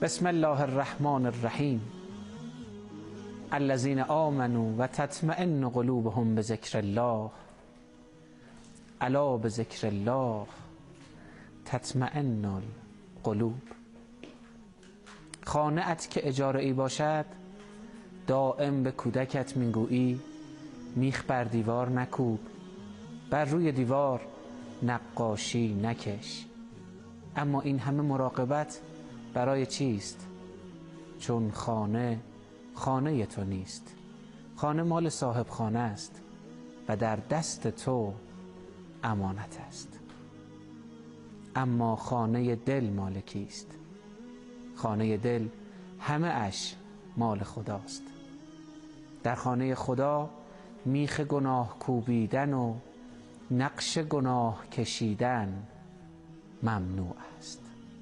بسم الله الرحمن الرحیم. الذين آمنوا و تطمئن قلوبهم بذکر الله الا بذکر الله تطمئن القلوب. خانه ات که اجاره ای باشد، دائم به کودکت میگویی میخ بر دیوار نکوب، بر روی دیوار نقاشی نکش. اما این همه مراقبت برای چیست؟ چون خانه تو نیست. خانه مال صاحب خانه است و در دست تو امانت است. اما خانه دل مال کیست؟ خانه دل همه اش مال خداست. در خانه خدا میخ گناه کوبیدن و نقش گناه کشیدن ممنوع است.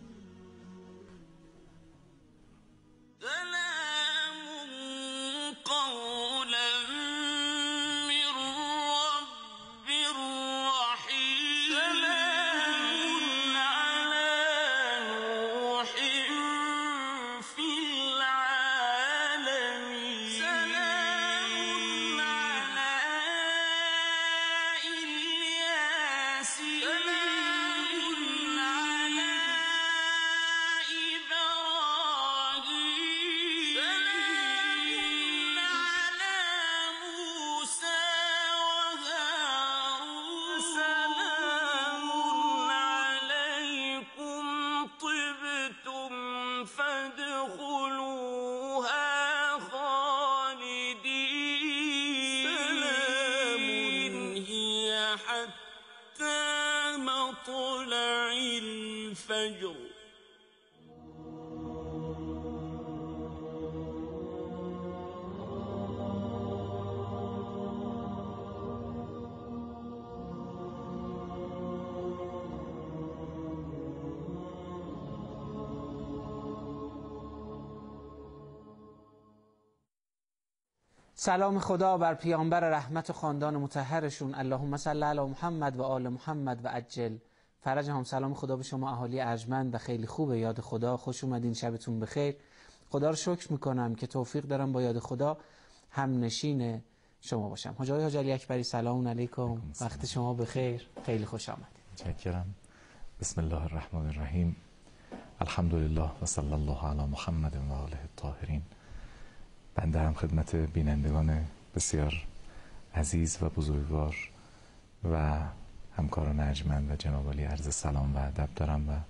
سلام خدا بر پیامبر رحمت و خاندان مطهرشون، اللهم صل علی محمد و آل محمد و عجل فرجهم. سلام خدا به شما اهالی ارجمند و خیلی خوبه یاد خدا. خوش اومدین، شبتون بخیر. خدا رو شکر میکنم که توفیق دارم با یاد خدا هم نشین شما باشم. حاج علی اکبری سلام علیکم، وقت شما بخیر، خیلی خوش آمدید. متشکرم. بسم الله الرحمن الرحیم. الحمدلله و صلی الله علی محمد و آله الطاهرین. بنده هم خدمت بینندگان بسیار عزیز و بزرگوار و همکاران ارجمند و جناب عالی عرض سلام و ادب دارم و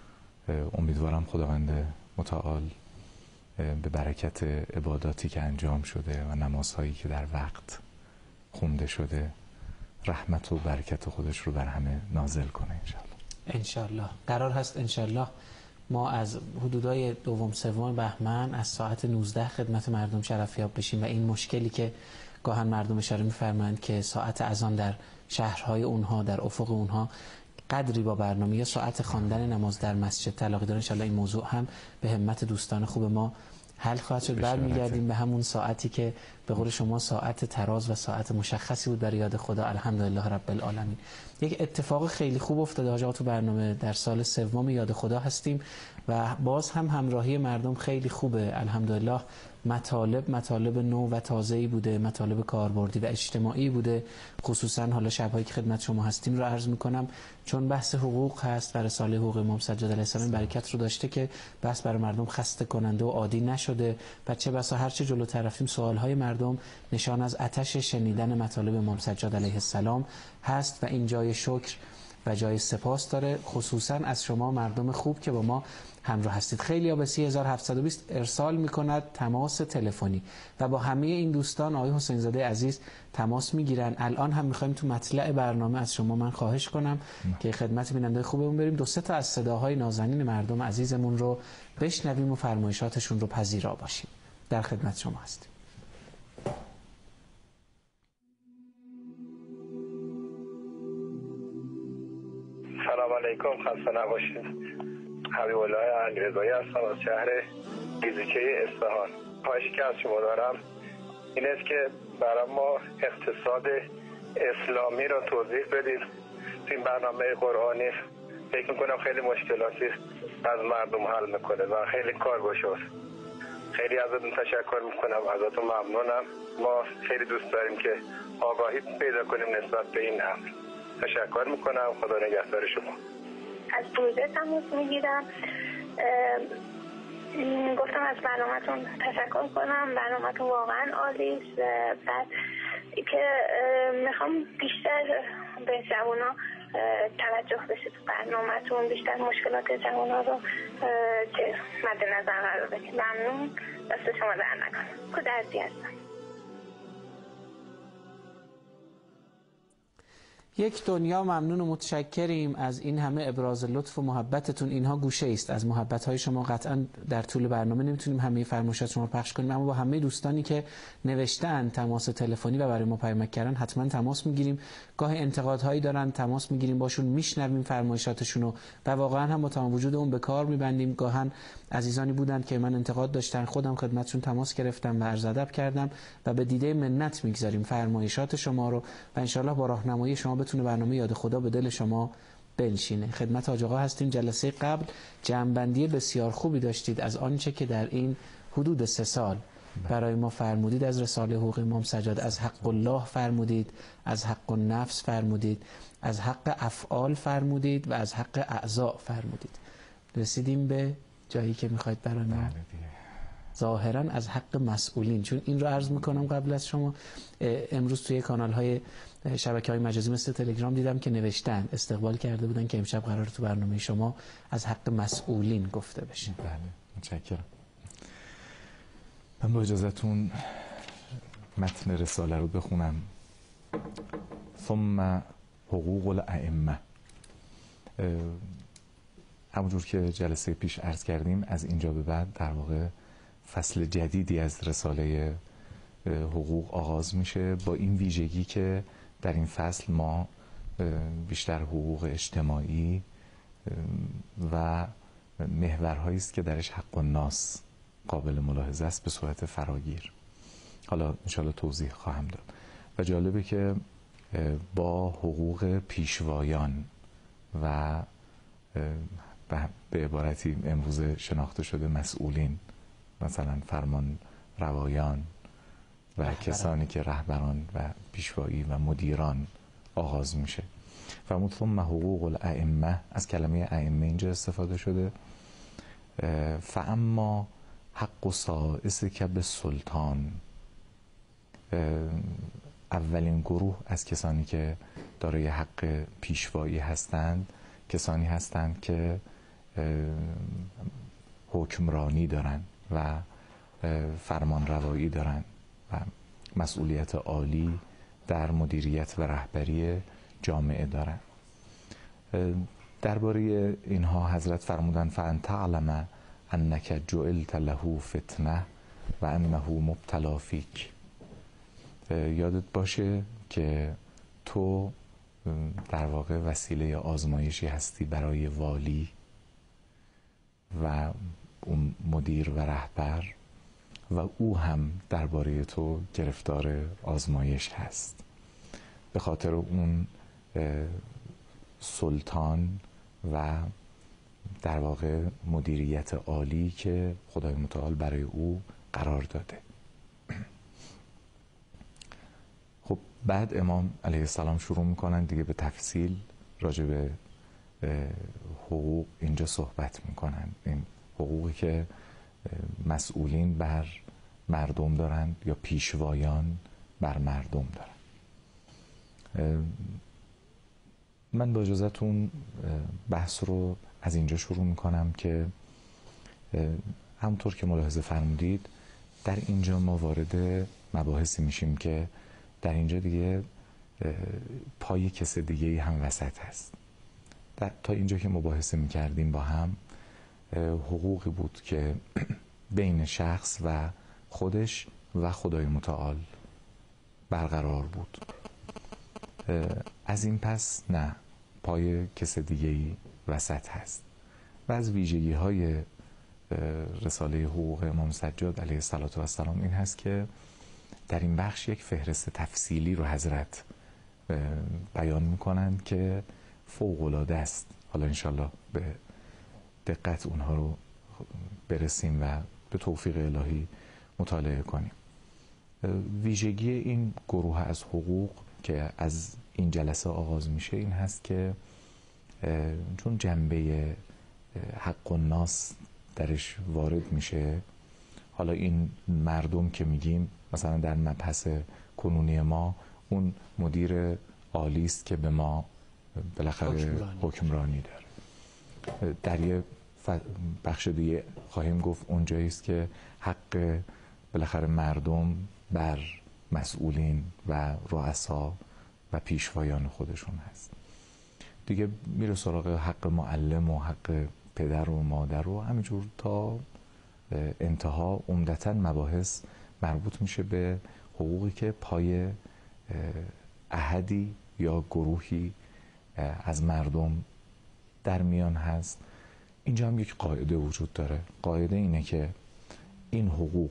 امیدوارم خداوند متعال به برکت عباداتی که انجام شده و نمازهایی که در وقت خونده شده رحمت و برکت خودش رو بر همه نازل کنه انشالله. انشالله. قرار هست انشالله ما از حدودای دوم سوم بهمن از ساعت 19 خدمت مردم شرفیاب بشیم و این مشکلی که گاهن مردم اشاره می‌فرمایند که ساعت اذان در شهرهای اونها در افق اونها قدری با برنامه یا ساعت خواندن نماز در مسجد تلاقی داره، انشالله این موضوع هم به همت دوستان خوب ما حل خواهد شد. برمیگردیم به همون ساعتی که به قول شما ساعت تراز و ساعت مشخصی بود برای یاد خدا. الحمدلله رب العالمین. یک اتفاق خیلی خوب افتاده حاج آقا تو برنامه. در سال سوم یاد خدا هستیم و باز هم همراهی مردم خیلی خوبه الحمدلله. مطالب نو و تازه‌ای بوده، مطالب کاربردی و اجتماعی بوده. خصوصا حالا شب‌هایی که خدمت شما هستیم رو عرض می‌کنم چون بحث حقوق هست و رساله حقوق امام سجاد علیه السلام برکت رو داشته که بحث برای مردم خسته کننده و عادی نشده. بچه بسا هرچه جلوتر رفتیم سوال‌های مردم نشان از آتش شنیدن مطالب امام سجاد علیه السلام هست و این جای شکر و جای سپاس داره، خصوصا از شما مردم خوب که با ما همراه هستید. خیلی ها به 3720 ارسال میکند تماس تلفنی و با همه این دوستان آقای حسین زاده عزیز تماس میگیرن. الان هم میخوایم تو مطلع برنامه از شما من خواهش کنم که خدمت بیننده خوبمون بریم دو سه تا از صداهای نازنین مردم عزیزمون رو بشنویم و فرمایشاتشون رو پذیرا باشیم. در خدمت شما هستیم. سلام علیکم، خسته نباشید. حبیب الله علیرضایی هستم از شهر گیزیچه اصفهان. خواهشی که از شما دارم این است که برای ما اقتصاد اسلامی را توضیح بدید. این برنامه قرآنی فکر میکنم خیلی مشکلاتی از مردم حل میکنه و خیلی کارگشاست. خیلی ازتون تشکر میکنم، ازتون ممنونم. ما خیلی دوست داریم که آگاهی پیدا کنیم نسبت به این امر. تشکر میکنم. خدا نگهدار شما. از پروژه تماس میگیرم. گفتم از برنامه‌تون تشکر کنم. برنامه‌تون واقعا عالی است. بعد که میخوام بیشتر به جوونا توجه بشه تو برنامه‌تون، بیشتر مشکلات جوونا رو که مد نظر قرار بدید. ممنون. دست شما در نکنم. کودرزی هستم. یک دنیا ممنون و متشکریم از این همه ابراز لطف و محبتتون. اینها گوشه است از محبت‌های شما. قطعا در طول برنامه نمیتونیم همه فرمایشات شما پخش کنیم، اما با همه دوستانی که نوشتن، تماس تلفنی و برای ما پیام کردن، حتما تماس میگیریم. گاه انتقادهایی دارن، تماس میگیریم باشون، میشنویم فرمایشاتشون رو و واقعا هم با تمام وجود اون به کار میبندیم. گاهن عزیزانی بودند که من انتقاد داشتن، خودم خدمتشون تماس گرفتم و عرض ادب کردم و به دیده منت میگذاریم فرمایشات شما رو و انشالله با راهنمایی شما بتونه برنامه یاد خدا به دل شما بنشینه. خدمت حاج آقا هستیم. جلسه قبل جمع‌بندی بسیار خوبی داشتید از آنچه که در این حدود 3 سال برای ما فرمودید از رساله حقوق امام سجاد. از حق الله فرمودید، از حق النفس فرمودید، از حق افعال فرمودید و از حق اعضاء فرمودید. رسیدیم به جایی که میخواید برای ما ظاهرا از حق مسئولین، چون این رو عرض میکنم قبل از شما. امروز توی کانال های شبکه‌های مجازی مثل تلگرام دیدم که نوشتن، استقبال کرده بودن که امشب قرار تو برنامه شما از حق مسئولین گفته بشه. بله، متشکرم. من با اجازهتون متن رساله رو بخونم. ثم حقوق الائمه. همونجور که جلسه پیش عرض کردیم، از اینجا به بعد در واقع فصل جدیدی از رساله حقوق آغاز میشه، با این ویژگی که در این فصل ما بیشتر حقوق اجتماعی و محورهایی است که درش حق الناس قابل ملاحظه است به صورت فراگیر. حالا انشاءالله توضیح خواهم داد. و جالبه که با حقوق پیشوایان و به عبارتی امروز شناخته شده مسئولین، مثلا فرمان روایان و کسانی که رهبران و پیشوایی و مدیران آغاز میشه. و ثم حقوق الائمه، از کلمه ائمه اینجا استفاده شده. فاما حق سائس که به سلطان، اولین گروه از کسانی که دارای حق پیشوایی هستند کسانی هستند که حکمرانی دارن و فرمان روایی دارن و مسئولیت عالی در مدیریت و رهبری جامعه دارن. درباره اینها حضرت فرمودن فان تعلم انک جعلت له فتنه و انه مبتلا فیک. یادت باشه که تو در واقع وسیله آزمایشی هستی برای والی و اون مدیر و رهبر، و او هم درباره تو گرفتار آزمایش هست به خاطر اون سلطان و در واقع مدیریت عالی که خدای متعال برای او قرار داده. خب بعد امام علیه السلام شروع میکنن دیگه به تفصیل راجع به حقوق اینجا صحبت میکنن. این حقوقی که مسئولین بر مردم دارن یا پیشوایان بر مردم دارن. من با اجازهتون بحث رو از اینجا شروع میکنم که همونطور که ملاحظه فرمودید در اینجا ما وارد مباحثی میشیم که در اینجا دیگه پای کس دیگه هم وسط هست. تا اینجا که مباحثه میکردیم با هم حقوقی بود که بین شخص و خودش و خدای متعال برقرار بود. از این پس نه، پای کس دیگه‌ای وسط هست. و از ویژگی های رساله حقوق امام سجاد علیه السلام این هست که در این بخش یک فهرست تفصیلی رو حضرت بیان میکنند که فوق‌العاده است. حالا انشالله به دقت اونها رو برسیم و به توفیق الهی مطالعه کنیم. ویژگی این گروه از حقوق که از این جلسه آغاز میشه این هست که چون جنبه حق الناس درش وارد میشه، حالا این مردم که میگیم مثلا در مبحث کنونی ما اون مدیر عالی است که به ما بالاخره حکمرانی داره. در یه بخش دیگه خواهیم گفت اونجایی است که حق بالاخره مردم بر مسئولین و رؤسا و پیشوایان خودشون هست. دیگه میره سراغ حق معلم و حق پدر و مادر و همینجور تا انتها عمدتاً مباحث مربوط میشه به حقوقی که پای احدی یا گروهی از مردم در میان هست. اینجا هم یک قاعده وجود داره. قاعده اینه که این حقوق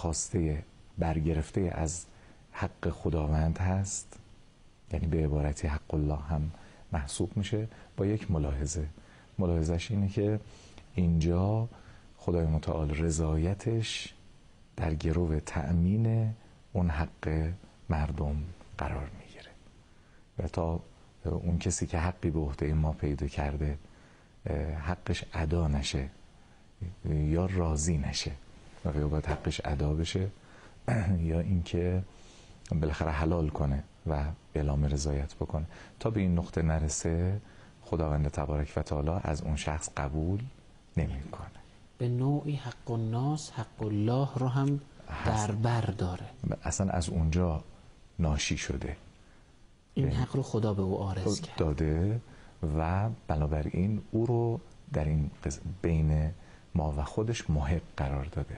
برگرفته از حق خداوند هست، یعنی به عبارتی حق الله هم محسوب میشه، با یک ملاحظهش اینه که اینجا خدای متعال رضایتش در گرو تأمین اون حق مردم قرار میگیره و تا اون کسی که حقی به عهده ما پیدا کرده حقش ادا نشه یا راضی نشه و باید حقش ادا بشه یا اینکه بالاخره حلال کنه و اعلام رضایت بکنه، تا به این نقطه نرسه خداوند تبارک و تعالی از اون شخص قبول نمیکنه. به نوعی حق الناس حق الله رو هم در بر داره، اصلا از اونجا ناشی شده. این حق رو خدا به او عارض داده و بنابراین او رو در این بین ما و خودش محق قرار داده.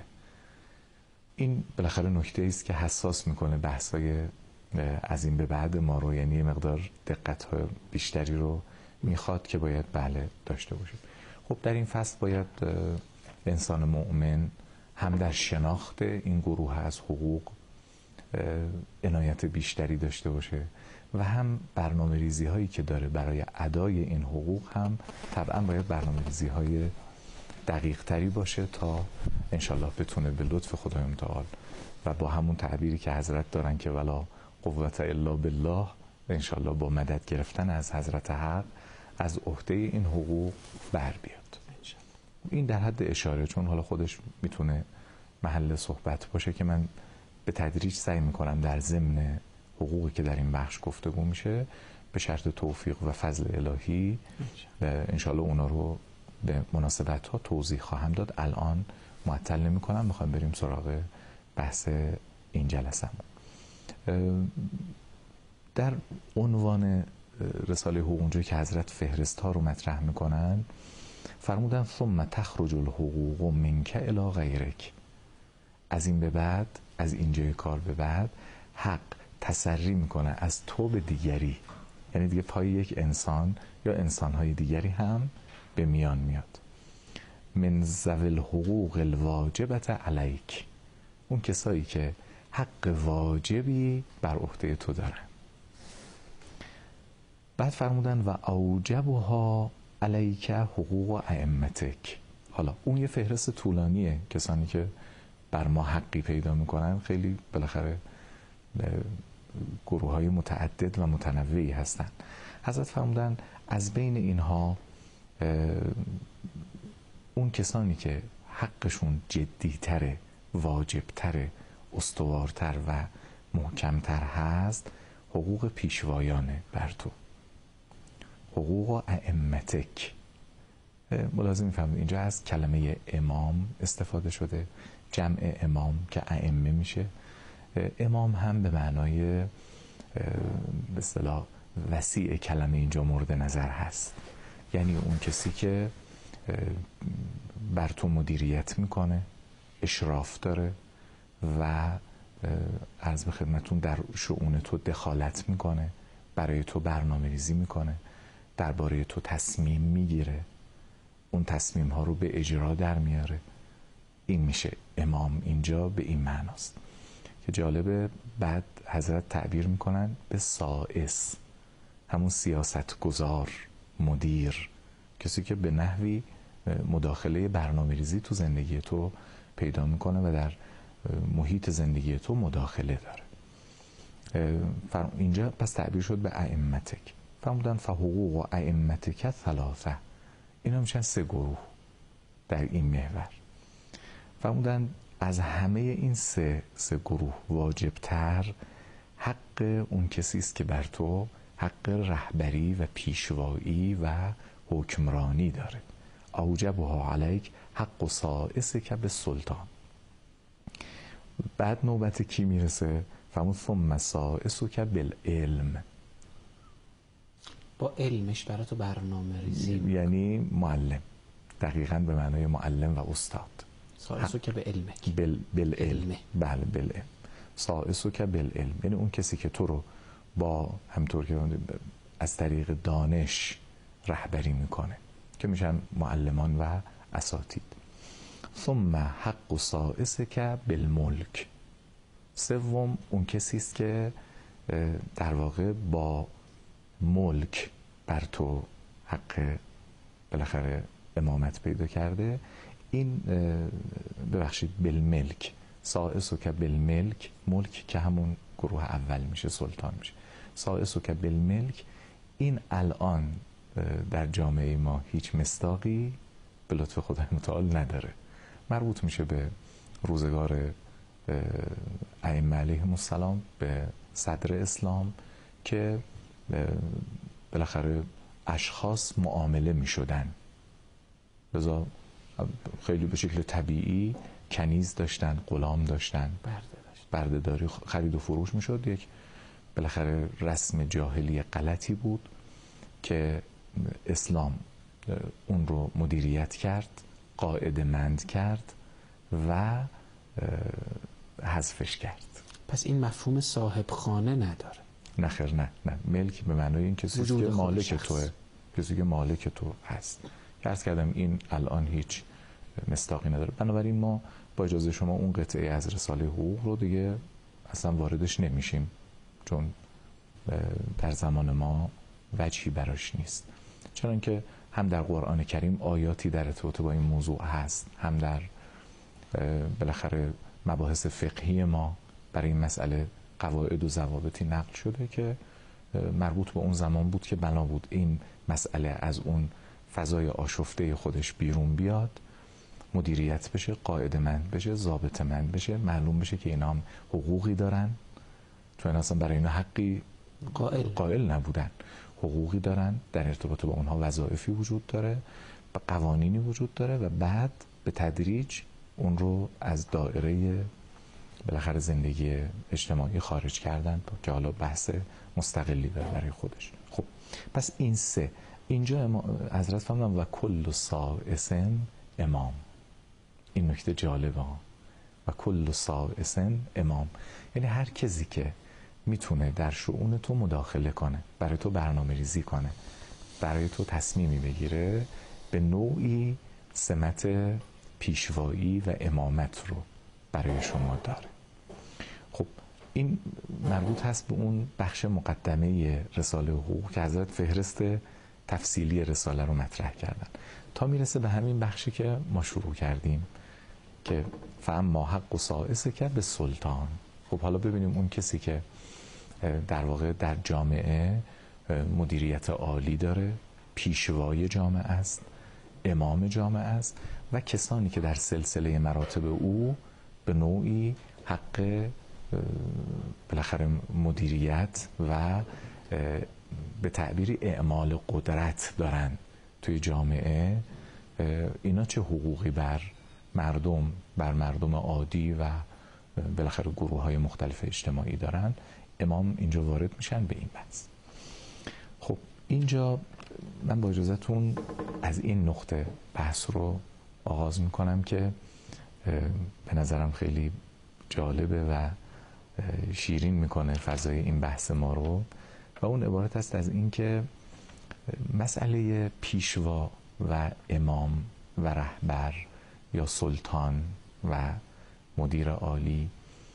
این بالاخره نکته است که حساس میکنه بحثای از این به بعد ما رو، یعنی مقدار دقت بیشتری رو میخواد که باید داشته باشه. خب در این فصل باید انسان مؤمن هم در شناخت این گروه از حقوق عنایت بیشتری داشته باشه و هم برنامه ریزی هایی که داره برای ادای این حقوق هم طبعا باید برنامه ریزی های دقیق تری باشه تا انشالله بتونه به لطف خدای متعال و با همون تعبیری که حضرت دارن که ولا قوت الا بالله، انشالله با مدد گرفتن از حضرت حق از عهده این حقوق بر بیاد. این در حد اشاره، چون حالا خودش میتونه محل صحبت باشه که من به تدریج سعی میکنم در ضمن حقوقی که در این بخش گفتگو میشه به شرط توفیق و فضل الهی انشالله اونا رو به مناسبت ها توضیح خواهم داد. الان معطل نمی کنم، میخوایم بریم سراغ بحث این جلسه. در عنوان رساله حقوق اونجایی که حضرت فهرست ها رو مطرح میکنن فرمودن ثم تخرج الحقوق منک الی غیرک، از این به بعد، از اینجای کار به بعد حق تسری میکنه از تو به دیگری، یعنی دیگه پای یک انسان یا انسانهای دیگری هم به میان میاد. من ذوی الحقوق الواجبت علیک، اون کسایی که حق واجبی بر عهده تو دارن. بعد فرمودن و اوجبها علیک حقوق ائمتک. حالا اون یه فهرست طولانیه، کسانی که بر ما حقی پیدا میکنن خیلی بالاخره گروه های متعدد و متنوعی هستن. حضرت فرمودن از بین اینها اون کسانی که حقشون جدیتره، واجبتره، استوارتر و محکمتر هست حقوق پیشوایانه بر تو، حقوق ائمتک. ملازم میفهمید اینجا از کلمه امام استفاده شده، جمع امام که ائمه میشه. امام هم به معنای به اصطلاح وسیع کلمه اینجا مورد نظر هست، یعنی اون کسی که بر تو مدیریت میکنه، اشراف داره و عرض به خدمتون در شؤون تو دخالت میکنه، برای تو برنامه ریزی میکنه، درباره تو تصمیم میگیره، اون تصمیم ها رو به اجرا در میاره. این میشه امام، اینجا به این معناست که جالبه. بعد حضرت تعبیر میکنن به سائس، همون سیاست گذار، مدیر، کسی که به نحوی مداخله برنامه‌ریزی تو زندگی تو پیدا میکنه و در محیط زندگی تو مداخله داره. اینجا پس تعبیر شد به ائمتک. فرمودن فحقوق ائمتک ثلاثه. اینا میشن 3 گروه در این محور. فرمودن از همه این سه گروه واجبتر حق اون کسی است که بر تو حق رهبری و پیشوایی و حکمرانی داره. اوجبها علیک حق سائسک بالسلطان. بعد نوبت کی میرسه؟ فرمود ثم سائسک بالعلم. با علمش برای تو برنامه ریزی، یعنی معلم، دقیقاً به معنای معلم و استاد. سائسک بالعلمک. بالعلم. بله بالعلم. سائسک بالعلم یعنی اون کسی که تو رو با همطور که از طریق دانش رهبری میکنه که میشن معلمان و اساتید. ثم حق سائسک بالملک. سوم اون کسی است که در واقع با ملک بر تو حق بالاخره امامت پیدا کرده. این ببخشید بالملک، سائسک بالملک، ملک که همون گروه اول میشه، سلطان میشه. سائسک بالملک این الان در جامعه ما هیچ مصداقی به لطف خدای متعال نداره. مربوط میشه به روزگار ائمه علیهم السلام، به صدر اسلام که بالاخره اشخاص معامله میشدن، لذا خیلی به شکل طبیعی کنیز داشتن، غلام داشتن، بردهداری، خرید و فروش میشد. یک بالاخره رسم جاهلی غلطی بود که اسلام اون رو مدیریت کرد، قاعده‌مند کرد و حذفش کرد. پس این مفهوم صاحب خانه نداره. نخیر، نه ملک به معنای این کسی که مالک توه، کسی که مالک تو هست. که عرض کردم این الان هیچ مصداقی نداره. بنابراین ما با اجازه شما اون قطعه از رساله حقوق رو دیگه اصلا واردش نمیشیم، چون در زمان ما وجهی براش نیست. چون که هم در قرآن کریم آیاتی در ارتباط با این موضوع هست، هم در بالاخره مباحث فقهی ما برای این مسئله قواعد و ضوابطی نقل شده که مربوط به اون زمان بود که بنا بود این مسئله از اون فضای آشفته خودش بیرون بیاد، مدیریت بشه، قاعده‌مند بشه، ضابطه‌مند بشه، معلوم بشه که اینا هم حقوقی دارن، تو این اصلا برای اینا حقی قائل نبودن، حقوقی دارن، در ارتباط با اونها وظایفی وجود داره و قوانینی وجود داره و بعد به تدریج اون رو از دایره بالاخره زندگی اجتماعی خارج کردن که حالا بحث مستقلی داره برای خودش. خب پس این سه اینجا حضرت فرمودن و کل سائس امام. این نکته جالبه ها. و کل سائس امام یعنی هر کسی که میتونه در شؤون تو مداخله کنه، برای تو برنامه ریزی کنه، برای تو تصمیمی بگیره، به نوعی سمت پیشوایی و امامت رو برای شما داره. خب این مربوط هست به اون بخش مقدمه رساله حقوق که حضرت فهرست تفصیلی رساله رو مطرح کردن تا میرسه به همین بخشی که ما شروع کردیم که فاما حق سائسک بالسلطان. خب حالا ببینیم اون کسی که در واقع در جامعه مدیریت عالی داره، پیشوای جامعه است، امام جامعه است و کسانی که در سلسله مراتب او به نوعی حق بالاخره مدیریت و به تعبیری اعمال قدرت دارن توی جامعه، اینا چه حقوقی بر مردم عادی و بالاخره گروه های مختلف اجتماعی دارن، امام اینجا وارد میشن به این بحث. خب اینجا من با اجازهتون از این نقطه بحث رو آغاز میکنم که به نظرم خیلی جالبه و شیرین میکنه فضای این بحث ما رو و اون عبارت است از این که مسئله پیشوا و امام و رهبر یا سلطان و مدیر عالی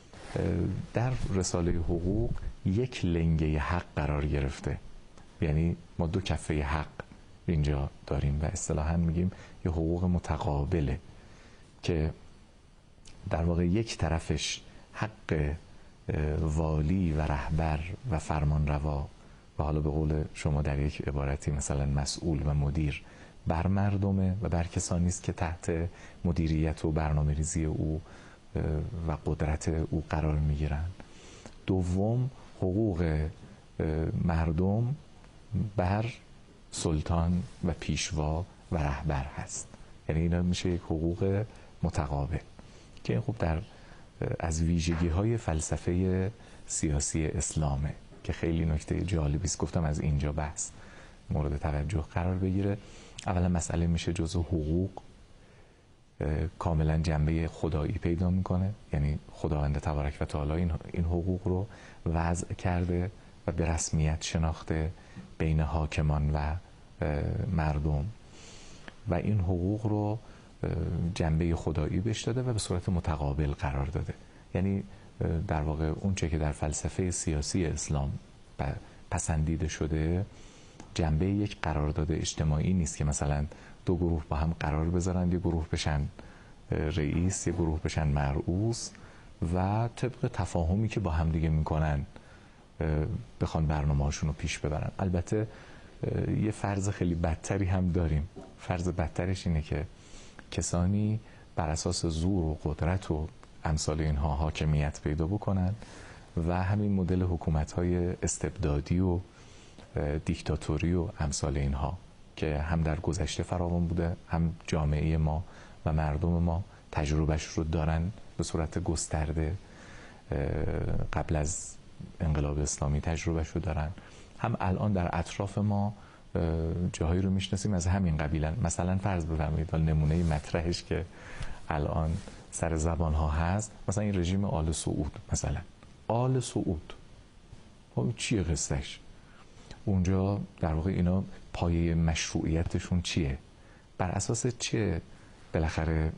در رساله حقوق یک لنگه حق قرار گرفته. یعنی ما دو کفه حق، اینجا داریم و اصطلاحاً میگیم یه حقوق متقابله که در واقع یک طرفش حق والی و رهبر و فرمانروا و حالا به قول شما در یک عبارتی مثلا مسئول و مدیر بر مردمه و بر کسانی است که تحت مدیریت و برنامه‌ریزی او و قدرت او قرار میگیرند. دوم حقوق مردم بر سلطان و پیشوا و رهبر هست. یعنی اینا میشه یک حقوق متقابل که این خوب در از ویژگی‌های فلسفه سیاسی اسلامه که خیلی نکته جالبی است. گفتم از اینجا بحث مورد توجه قرار بگیره. اولا مسئله میشه جزء حقوق کاملا جنبه خدایی پیدا میکنه، یعنی خداوند تبارک و تعالی این حقوق رو وضع کرده و به رسمیت شناخته بین حاکمان و مردم و این حقوق رو جنبه خدایی بهش داده و به صورت متقابل قرار داده. یعنی در واقع اون چه که در فلسفه سیاسی اسلام پسندیده شده جنبه یک قرارداد اجتماعی نیست که مثلا دو گروه با هم قرار بذارن، یه گروه بشن رئیس، یه گروه بشن مرئوس و طبق تفاهمی که با هم دیگه میکنن بخوان برنامه‌هاشون رو پیش ببرن. البته یه فرض خیلی بدتری هم داریم. فرض بدترش اینه که کسانی بر اساس زور و قدرت و امثال اینها حاکمیت پیدا بکنن و همین مدل حکومت‌های استبدادی و دیکتاتوری و امثال اینها که هم در گذشته فراوان بوده، هم جامعه ما و مردم ما تجربهش رو دارن به صورت گسترده، قبل از انقلاب اسلامی تجربهش رو دارن، هم الان در اطراف ما جاهایی رو میشناسیم از همین قبیلن. مثلا فرض بفرمایید نمونه مطرحش که الان سر زبان ها هست، مثلا این رژیم آل سعود. مثلا آل سعود چیه قصهش؟ اونجا در واقع اینا پایه مشروعیتشون چیه؟ بر اساس چه بالاخره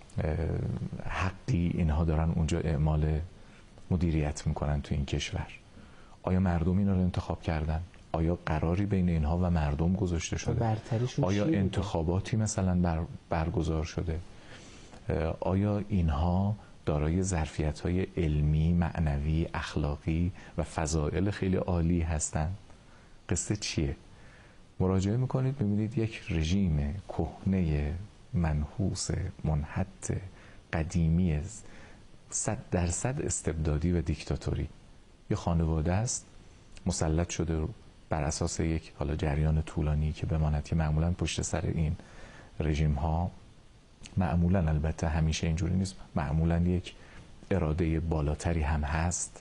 حقی اینها دارن اونجا اعمال مدیریت میکنن تو این کشور؟ آیا مردم اینا رو انتخاب کردن؟ آیا قراری بین اینها و مردم گذاشته شده؟ آیا انتخاباتی مثلا برگزار شده؟ آیا اینها دارای ظرفیت‌های علمی، معنوی، اخلاقی و فضائل خیلی عالی هستند؟ قصه چیه؟ مراجعه میکنید ببینید یک رژیم کهنه، منحوس، منحط، قدیمی 100% استبدادی و دیکتاتوری. یه خانواده است مسلط شده بر اساس یک حالا جریان طولانی که بماند که معمولا پشت سر این رژیم ها، معمولا البته همیشه اینجوری نیست، معمولا یک اراده بالاتری هم هست.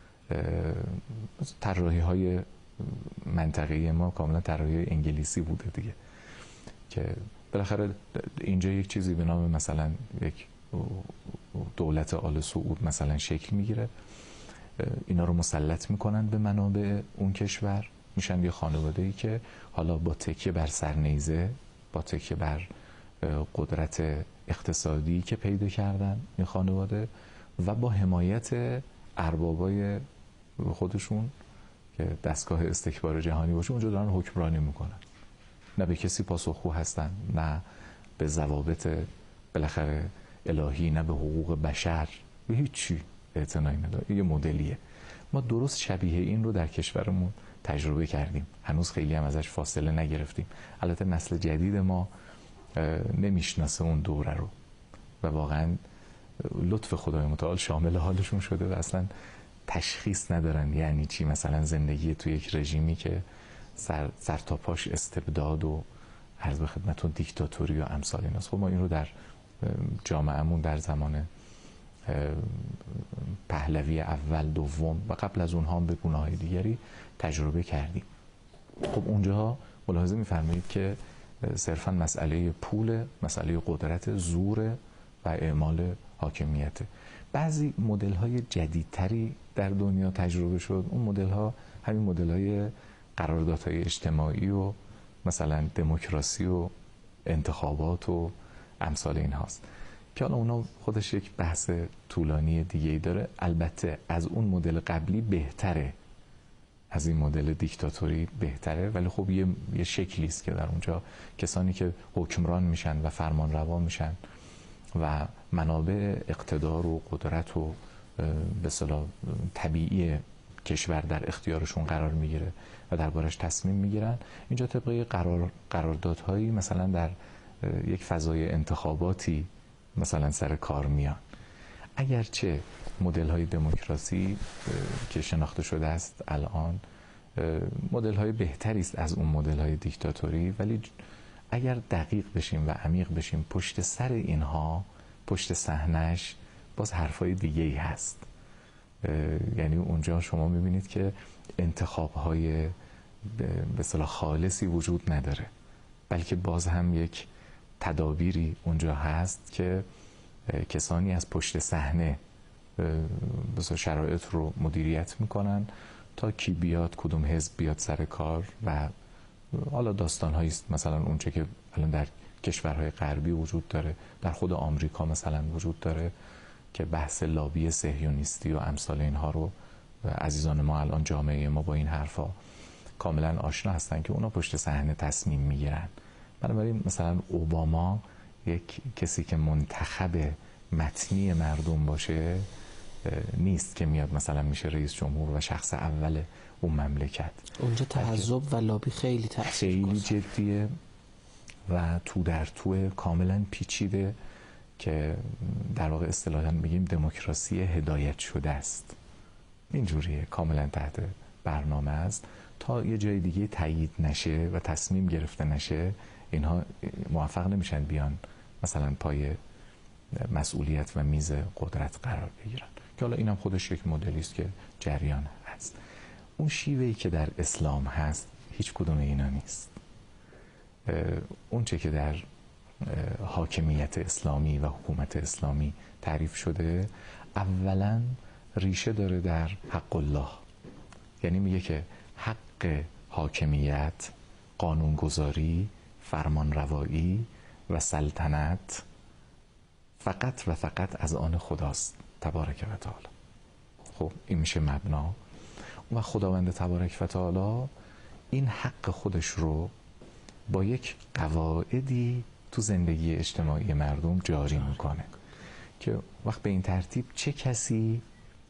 طراحی های منطقه‌ای ما کاملا طراحی انگلیسی بوده دیگه که بالاخره اینجا یک چیزی به نام مثلا یک دولت آل سعود مثلا شکل میگیره، اینا رو مسلط میکنن به منابع اون کشور، میشن یه خانواده‌ای که حالا با تکیه بر سرنیزه، با تکیه بر قدرت اقتصادی که پیدا کردن این خانواده و با حمایت اربابای خودشون که دستگاه استکبار جهانی باشه اونجا دارن حکمرانی میکنن. نه به کسی پاسخگو هستن، نه به ضوابط بالاخره الهی، نه به حقوق بشر، به هیچی اعتنایی نداره. یه مدلیه. ما درست شبیه این رو در کشورمون تجربه کردیم، هنوز خیلی هم ازش فاصله نگرفتیم. البته نسل جدید ما نمیشناسه اون دوره رو و واقعا لطف خدای متعال شامل حالشون شده و اصلا تشخیص ندارن یعنی چی مثلا زندگی تو یک رژیمی که سر تا پاش استبداد و عرض به خدمتتون دیکتاتوری و امثال ایناست. خب ما این رو در جامعهمون در زمان پهلوی اول، دوم و قبل از اونها هم به گونه‌های دیگری تجربه کردیم. خب اونجا ملاحظه می‌فرمایید که صرفاً مسئله پول، مسئله قدرت، زور و اعمال حاکمیت. بعضی مدل‌های جدیدتری در دنیا تجربه شد. اون مدل‌ها همین مدل‌های قراردادهای اجتماعی و مثلا دموکراسی و انتخابات و امثال این هاست که حالا اونا خودش یک بحث طولانی دیگه‌ای داره. البته از اون مدل قبلی بهتره از این مدل دیکتاتوری بهتره، ولی خب یه شکلی است که در اونجا کسانی که حکمران میشن و فرمان روا میشن و منابع اقتدار و قدرت و به اصطلاح طبیعی کشور در اختیارشون قرار میگیره و دربارش تصمیم میگیرن، اینجا طبقه قراردادهایی مثلا در یک فضای انتخاباتی مثلا سر کار میان. اگرچه مدل های دموکراسی که شناخته شده است الان مدل های بهتری است از اون مدل های دیکتاتوری، ولی اگر دقیق بشیم و عمیق بشیم پشت سر اینها، پشت صحنش باز حرفای دیگه ای هست. یعنی اونجا شما میبینید که انتخاب های به اصطلاح خالصی وجود نداره، بلکه باز هم یک تدابیری اونجا هست که کسانی از پشت صحنه شرایط رو مدیریت میکنن تا کی بیاد، کدوم حزب بیاد سر کار. و حالا داستان هایی است، مثلا اونچه که الان در کشورهای غربی وجود داره، در خود آمریکا مثلا وجود داره که بحث لابی صهیونیستی و امثال اینها رو عزیزان ما الان جامعه ما با این حرفا کاملا آشنا هستن که اونا پشت صحنه تصمیم میگیرن. بنابراین مثلا اوباما یک کسی که منتخب متنی مردم باشه نیست که میاد مثلا میشه رئیس جمهور و شخص اول اون مملکت. اونجا تعذب و لابی خیلی خیلی جدیه و تو در تو کاملا پیچیده که در واقع اصطلاحاً میگیم دموکراسی هدایت شده است. اینجوریه، کاملا تحت برنامه است تا یه جای دیگه تایید نشه و تصمیم گرفته نشه اینها موفق نمیشن بیان مثلا پای مسئولیت و میز قدرت قرار بگیرن، که حالا اینم خودش یک مدلی است که جریان هست. اون شیوهی که در اسلام هست هیچ کدوم اینا نیست. اون چه که در حاکمیت اسلامی و حکومت اسلامی تعریف شده اولا ریشه داره در حق الله، یعنی میگه که حق حاکمیت، قانونگذاری، فرمانروایی و سلطنت فقط و فقط از آن خداست تبارک و تعالی. خب این میشه مبنا. و خداوند تبارک و تعالی این حق خودش رو با یک قواعدی تو زندگی اجتماعی مردم جاری میکنه که وقت به این ترتیب چه کسی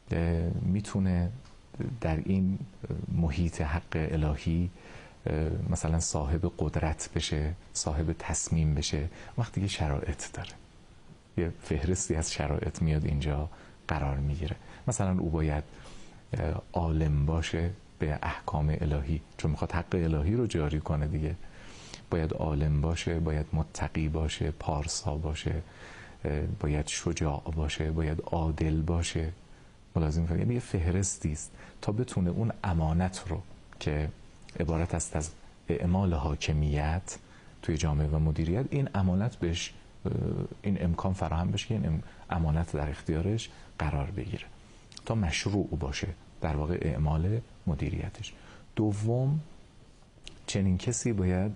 میتونه در این محیط حق الهی مثلا صاحب قدرت بشه، صاحب تصمیم بشه، وقتی یه شرایط داره، یه فهرستی از شرایط میاد اینجا قرار میگیره. مثلا او باید عالم باشه به احکام الهی، چون میخواد حق الهی رو جاری کنه دیگه. باید عالم باشه، باید متقی باشه، پارسا باشه، باید شجاع باشه، باید عادل باشه. ملازم کنید، یعنی یه فهرستی است تا بتونه اون امانت رو که عبارت است از اعمال حاکمیت توی جامعه و مدیریت، این امانت بهش این امکان فراهم بشه که این امانت در اختیارش قرار بگیره تا مشروع باشه در واقع اعمال مدیریتش. دوم، چنین کسی باید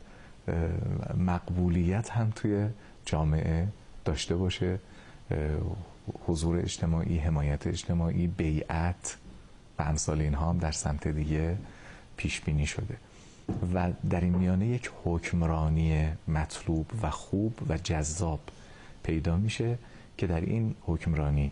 مقبولیت هم توی جامعه داشته باشه، حضور اجتماعی، حمایت اجتماعی، بیعت و امثال اینها هم در سمت دیگه پیش بینی شده. و در این میانه یک حکمرانی مطلوب و خوب و جذاب پیدا میشه که در این حکمرانی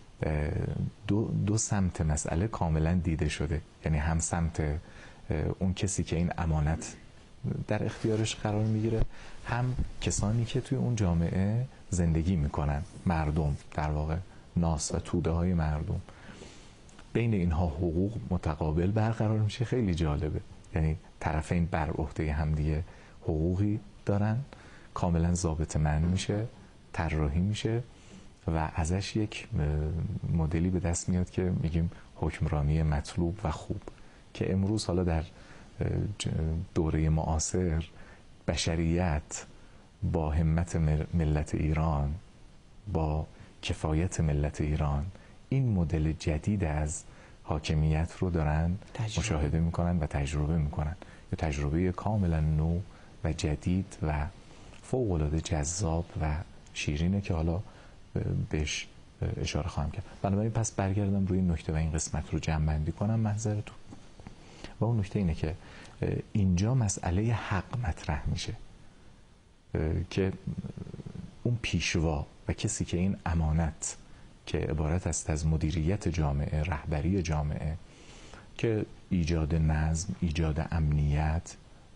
دو سمت مسئله کاملا دیده شده، یعنی هم سمت اون کسی که این امانت در اختیارش قرار میگیره، هم کسانی که توی اون جامعه زندگی میکنن، مردم در واقع، ناس و توده های مردم. بین اینها حقوق متقابل برقرار میشه. خیلی جالبه، یعنی طرفین بر عهده همدیگه حقوقی دارن، کاملا ضابطه‌مند میشه، طراحی میشه و ازش یک مدلی به دست میاد که میگیم حکمرانی مطلوب و خوب، که امروز حالا در دوره معاصر بشریت با همت ملت ایران، با کفایت ملت ایران، این مدل جدید از حاکمیت رو دارن مشاهده میکنن و تجربه میکنن. یه تجربه کاملا نو و جدید و فوق‌العاده جذاب و شیرینه که حالا بهش اشاره خواهم کرد. بنابراین پس برگردم روی نکته و این قسمت رو جمع بندی کنم. معذرتون. و اون نکته اینه که اینجا مسئله حق مطرح میشه که اون پیشوا و کسی که این امانت که عبارت است از مدیریت جامعه، رهبری جامعه، که ایجاد نظم، ایجاد امنیت،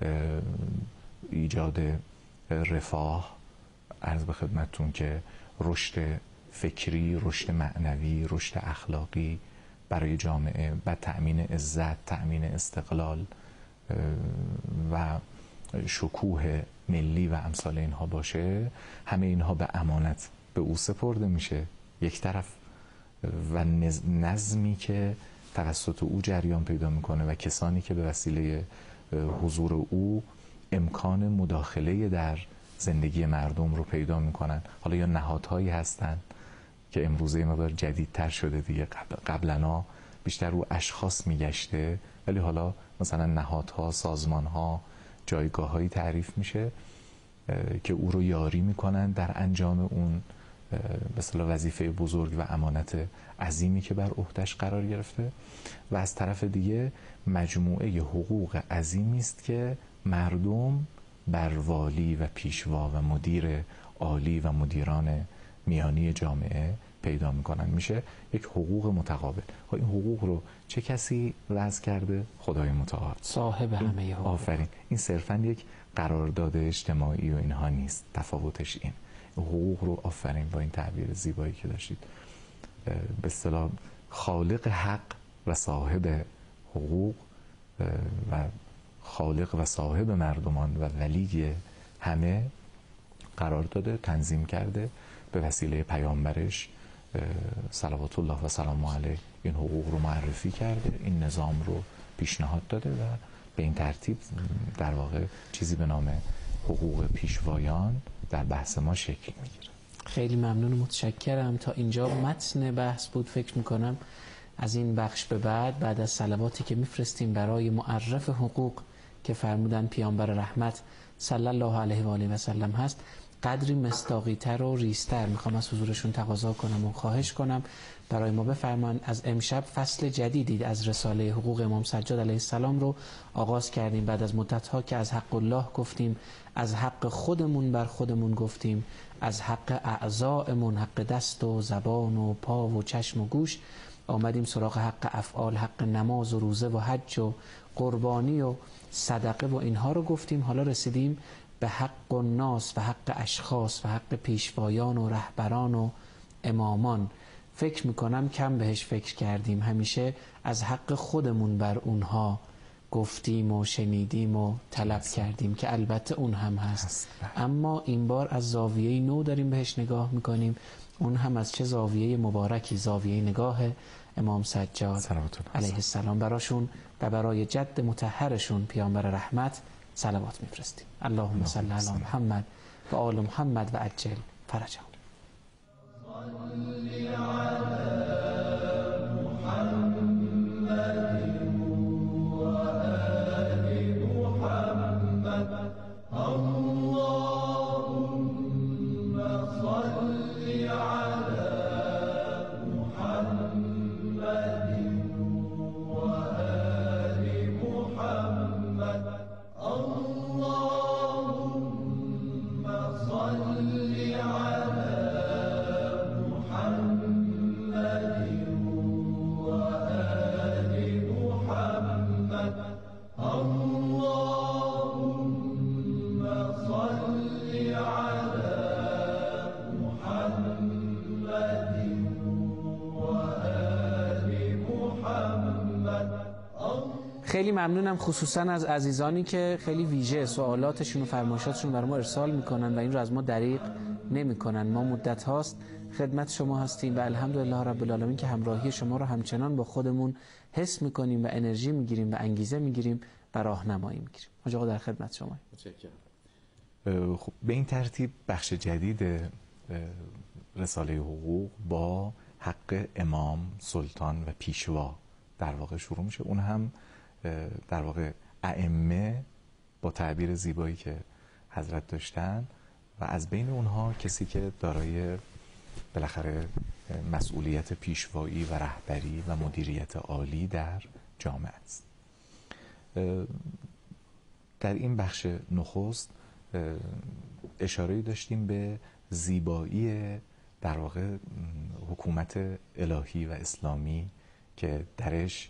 ایجاد رفاه، عرض به خدمتتون که رشد فکری، رشد معنوی، رشد اخلاقی برای جامعه و تأمین عزت، تأمین استقلال و شکوه ملی و امثال اینها باشه، همه اینها به امانت به او سپرده میشه یک طرف، و نظمی که توسط او جریان پیدا میکنه و کسانی که به وسیله حضور او امکان مداخله در زندگی مردم رو پیدا میکنن. حالا یا نهادهایی هستن که امروزه مقدار جدیدتر شده دیگه، قبلنا بیشتر رو اشخاص میگشته، ولی حالا مثلا نهادها، سازمانها، جایگاههایی تعریف میشه که او رو یاری میکنن در انجام اون به اصطلاح وظیفه بزرگ و امانت عظیمی که بر عهده‌اش قرار گرفته. و از طرف دیگه مجموعه حقوق عظیمی است که مردم بر والی و پیشوا و مدیر عالی و مدیران میانی جامعه پیدا میکنن. میشه یک حقوق متقابل. این حقوق رو چه کسی وضع کرده؟ خدای متعال، صاحب همه حقوق. آفرین. این صرفا یک قرارداد اجتماعی و اینها نیست، تفاوتش این حقوق رو، آفرین با این تعبیر زیبایی که داشتید، به اصطلاح خالق حق و صاحب حقوق و خالق و صاحب مردمان و ولی همه قرار داده، تنظیم کرده، به وسیله پیامبرش صلوات الله و سلام علیه این حقوق رو معرفی کرده، این نظام رو پیشنهاد داده و به این ترتیب در واقع چیزی به نام حقوق پیشوایان در بحث ما شکل میگیره. خیلی ممنون و متشکرم. تا اینجا متن بحث بود. فکر میکنم از این بخش به بعد از صلواتی که میفرستیم برای معرف حقوق که فرمودن پیامبر رحمت صلی الله علیه و آله و سلم هست، قدری مصداقی‌تر و ریزتر میخوام از حضورشون تقاضا کنم و خواهش کنم برای ما بفرمان. از امشب فصل جدیدی از رساله حقوق امام سجاد علیه السلام رو آغاز کردیم. بعد از مدت‌ها که از حق الله گفتیم، از حق خودمون بر خودمون گفتیم، از حق اعضایمون، حق دست و زبان و پا و چشم و گوش، آمدیم سراغ حق افعال، حق نماز و روزه و حج و قربانی و صدقه و اینها رو گفتیم. حالا رسیدیم به حق الناس و حق اشخاص و حق پیشوایان و رهبران و امامان. فکر میکنم کم بهش فکر کردیم، همیشه از حق خودمون بر اونها گفتیم و شنیدیم و طلب کردیم که البته اون هم هست، اما این بار از زاویه نو داریم بهش نگاه میکنیم. اون هم از چه زاویه مبارکی؟ زاویه نگاه امام سجاد علیه السلام. براشون و برای جد مطهرشون پیامبر رحمت صلوات میفرستیم. اللهم صل علی محمد و آل محمد و عجل فرجهم. خیلی ممنونم خصوصا از عزیزانی که خیلی ویژه سوالاتشون و فرمایشاتشون برای ما ارسال میکنن و این رو از ما دریغ نمیکنن. ما مدت هاست خدمت شما هستیم و الحمدلله رب العالمین که همراهی شما رو همچنان با خودمون حس میکنیم و انرژی میگیریم و انگیزه میگیریم و راهنمایی میگیریم. حاج آقا در خدمت شما. متشکرم. خب به این ترتیب بخش جدید رساله حقوق با حق امام، سلطان و پیشوا در واقع شروع میشه. اون هم در واقع ائمه با تعبیر زیبایی که حضرت داشتن و از بین اونها کسی که دارای بالاخره مسئولیت پیشوایی و رهبری و مدیریت عالی در جامعه است. در این بخش نخست اشاره داشتیم به زیبایی در واقع حکومت الهی و اسلامی که درش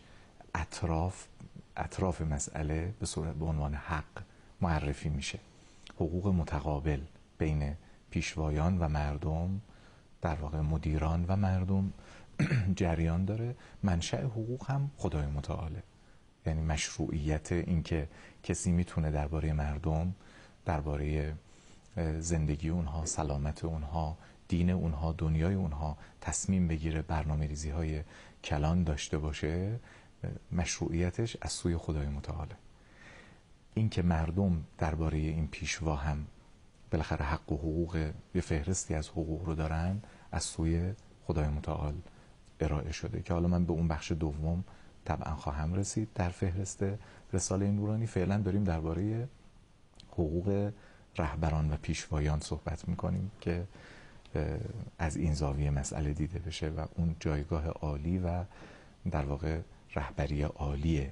اطراف مسئله به صورت به عنوان حق معرفی میشه. حقوق متقابل بین پیشوایان و مردم، در واقع مدیران و مردم جریان داره. منشأ حقوق هم خدای متعاله، یعنی مشروعیت اینکه کسی میتونه درباره مردم، درباره زندگی اونها، سلامت اونها، دین اونها، دنیای اونها تصمیم بگیره، برنامه‌ریزی های کلان داشته باشه، مشروعیتش از سوی خدای متعاله. این که مردم درباره این پیشوا هم بالاخره حق و حقوق، یه فهرستی از حقوق رو دارن، از سوی خدای متعال ارائه شده که حالا من به اون بخش دوم طبعا خواهم رسید در فهرست رساله نورانی. فعلا داریم درباره حقوق رهبران و پیشوایان صحبت میکنیم که از این زاویه مسئله دیده بشه و اون جایگاه عالی و در واقع رهبری عالی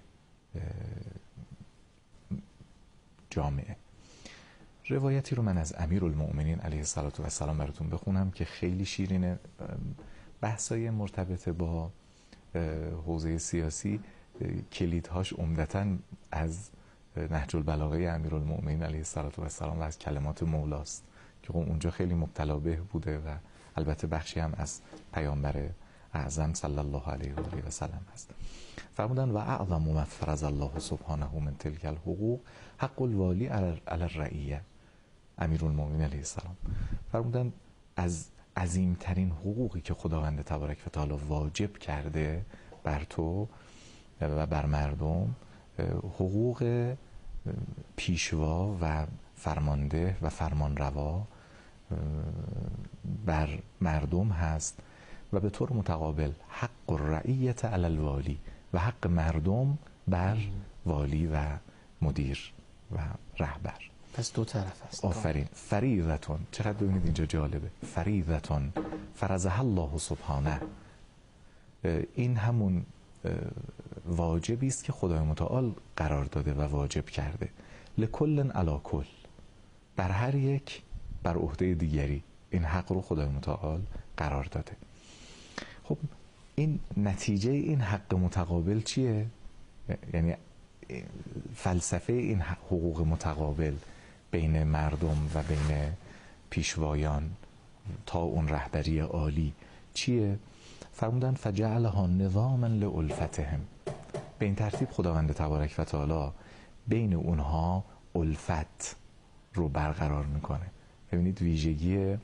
جامعه. روایتی رو من از امیرالمؤمنین علیه السلام براتون بخونم که خیلی شیرینه. بحثای مرتبط با حوزه سیاسی کلیدهاش عمدتاً از نهج البلاغه امیرالمؤمنین علیه السلام و از کلمات مولاست که اونجا خیلی مبتلا به بوده و البته بخشی هم از پیامبر اعظم صلی الله علیه و آله و سلم هست. فرمودن و اعظم ما فرض الله سبحانه من تلک الحقوق حق الوالی علی الرعیه. امیرالمؤمنین علیه السلام فرمودن از عظیمترین حقوقی که خداوند تبارک و تعالی واجب کرده بر تو و بر مردم، حقوق پیشوا و فرمانده و فرمانروا بر مردم هست و به طور متقابل حق الرعیت علی الوالی و حق مردم بر والی و مدیر و رهبر. پس دو طرف هست. آفرین. فریضتون، چقدر ببینید اینجا جالبه، فریضتون فرضها الله سبحانه. این همون واجبی است که خدای متعال قرار داده و واجب کرده. لکل علی کل، بر هر یک بر عهده دیگری این حق رو خدای متعال قرار داده. خب این نتیجه این حق متقابل چیه؟ یعنی فلسفه این حقوق متقابل بین مردم و بین پیشوایان تا اون رهبری عالی چیه؟ فرمودن فجعلها نظاما لالفتهم. به این ترتیب خداوند تبارک و تعالی بین اونها الفت رو برقرار میکنه. ببینید ویژگی